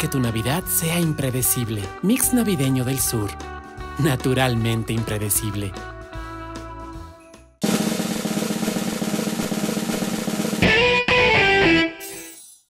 que tu Navidad sea impredecible. Mix navideño del Sur. Naturalmente impredecible.